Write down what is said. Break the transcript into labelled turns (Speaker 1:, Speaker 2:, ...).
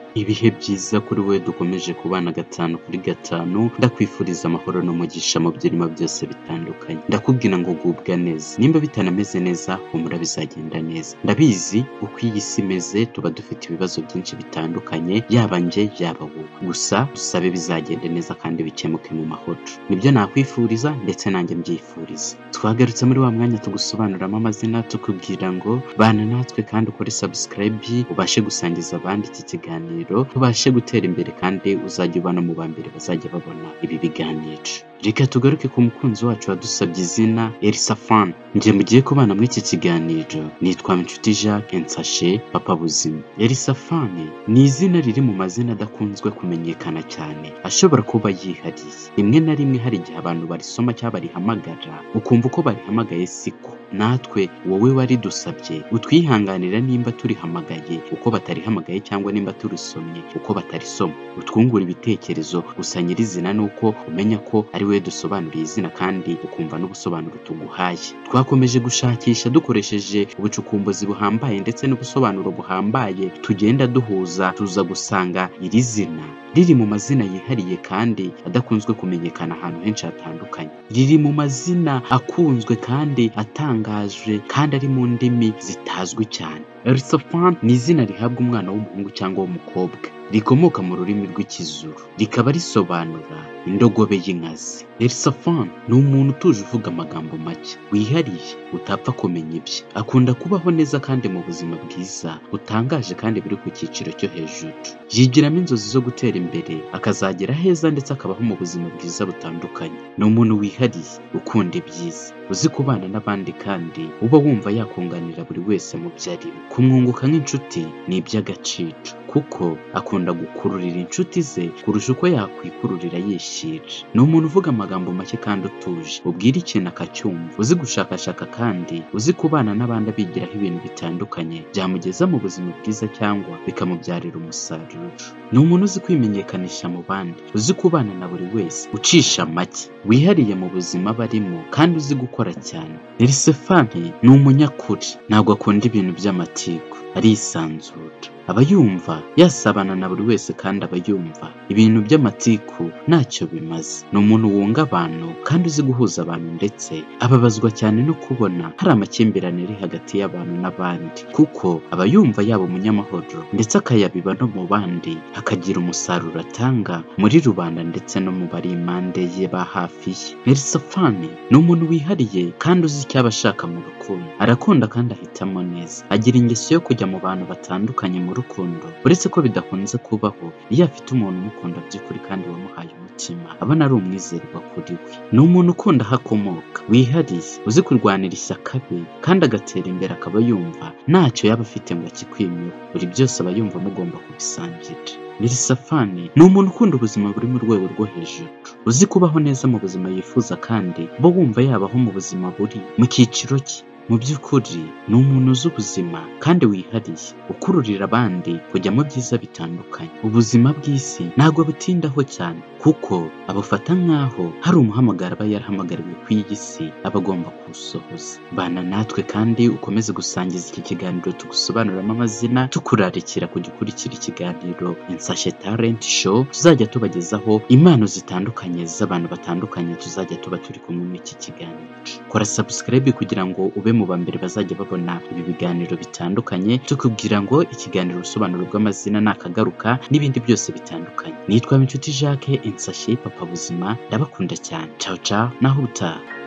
Speaker 1: Ibihe byiza kuri we dukomeje kubana 5 kuri 5 ndakwifuriza amahoro n'umugisha mu byirimo byose bitandukanye. Ndakubwira ngo gubwa neza. Nimba bitanameze neza humura bizagenda neza. Ndabizi uko iyi si imeze tuba dufite ibibazo byinshi bitandukanye yaba nje yaba wowe. Gusa dusabe bizagende neza kandi bikemuke mu mahoro. Nibyo nakwifuriza ndetse nanjye mbyifuriza. Twagarutse muri wa mwanya tugusobanuramo amazina tukubwira ngo bana natwe kandi ukore subscribe ubashe gusangiza abandi iki kiganiro tubashe gutera imbere kandi uzajya ubana mu bambere bazajya babona ibi biganiro. Reka tugaruke ku mukunzi wacu wadusabye izina Elisphane. Nje mugiye kubana muri iki kiganiro nitwa Inshuti Jacques papa buzima. Elisphane ni izina riri mu mazina adakunzwe kumenyekana cyane ashobora kuba yihariye. Rimwe na rimwe hari igihe abantu barisoma cyangwa barihamagara ukumva uko barihamagaye siko. Natwe wowe wari dusabye utwihanganira nimba turihamagaye uko batarihamagaye cyangwa nimba turisomye uko batarisoma. Utwungura ibitekerezo gusa nyirizina nuko umenya ko ari we dusobanuriye izina kandi ukumva n'ubusobanuro tuguhaye. Twakomeje gushakisha dukoresheje ubucukumbuzi buhambaye ndetse n'ubusobanuro buhambaye tugenda duhuza tuza gusanga iri zina riri mu mazina yihariye kandi adakunzwe kumenyekana ahantu henshi hatandukanye. Riri mu mazina akunzwe kandi atangajwe kandi ari mu ndimi zitazwi cyane. Elisphane ni izina rihabwa umwana w'umuhungu cyangwa w'umukobwa. Rikomoka mu rurimi rw'icyizuru rikaba risobanura indogobe yinkazi. Elisphane ni umuntu utuje uvuga amagambo make wihariye utapfa kumenya ibye. Akunda kubaho neza kandi mu buzima bwiza butangaje kandi biri ku cyiciro cyo hejuru. Yigiramo inzozi zo gutera imbere akazagera heza ndetse akabaho mu buzima bwiza butandukanye. Ni umuntu wihariye ukunda ibyiza uzi kubana n'abandi kandi uba wumva yakunganira buri wese mu byo arimo. Kumwunguka nk'inshuti ni iby'agaciro kuko akunda gukururira inshuti ze kurusha uko yakwikururira yishyira. Ni umuntu uvuga amagambo make kandi utuje ubwira ikintu akacyumva uzi gushakashaka kandi uzi kubana n'abandi abigiraho ibintu bitandukanye byamugeza mu buzima bwiza cyangwa bikamubyarira umusaruro. Ni umuntu uzi kwimenyekanisha mu bandi uzi kubana na buri wese ucisha make wihariye mu buzima barimo kandi uzi gukora cyane. Elisphane ni umunyakuri ntabwo akunda ibintu by'amatiku arisanzura. Aba yumva yasabana na buri wese kandi aba yumva ibintu by'amatiku ntacyo bimaze. Ni umuntu wunga abantu kandi uzi guhuza abantu ndetse ababazwa cyane no kubona hari amakimbirane ari hagati y'abantu n'abandi kuko aba yumva yaba umunyamahoro ndetse akayabiba no mu bandi akagira umusaruro atanga muri rubanda ndetse no mu bari impande ye ba hafi ye. Elisphane ni umuntu wihariye kandi uzi icyo aba ashaka mu rukundo. Arakunda kandi ahitamo neza. Agira ingeso yo kujya mu bantu batandukanye mu rukundo uretse ko bidakunze kubaho iyo afite umuntu umukunda by'ukuri kandi wamuhaye umutima abona ari umwizerwa kuri we. Ni umuntu ukunda aho akomoka wihariye uzi kurwanira ishyaka be kandi agatera imbere akaba yumva ntacyo yaba afite ngo akikwimyeho. Buri byose aba yumva mugomba kubisangira. Elisphane ni umuntu ukunda ubuzima buri mu rwego rwo hejuru uzi kubaho neza mu buzima yifuza kandi bo wumva yabaho mu buzima buri mu cyiciro cye. Mu by'ukuri ni umuntu uzi ubuzima kandi wihariye ukururira abandi kujya mu byiza bitandukanye. Ubuzima bw'isi ntabwo butindaho cyane kuko abufata nk'aho hari umuhamagaro aba yarahamagariwe ku iyi si aba agomba kuwusohoza. Bana natwe kandi ukomeze gusangiza iki kiganiro tugusobanuramo amazina tukurarikira kujya ukurikira ikiganiro Insashe Talent Show. Tuzajya tubagezaho impano zitandukanye z'abantu batandukanye tuzajya tuba turi kumwe muri iki kiganiro. Kora subscribe kugira ngo ube mu bambere bazajya babona ibi biganiro bitandukanye tukubwira ngo ikiganiro ubusobanuro bw'amazina nakagaruka n'ibindi byose bitandukanye. Nitwa Inshuti Jacques Insashe papa buzima ndabakunda cyane. Ciao ciao naho utaha.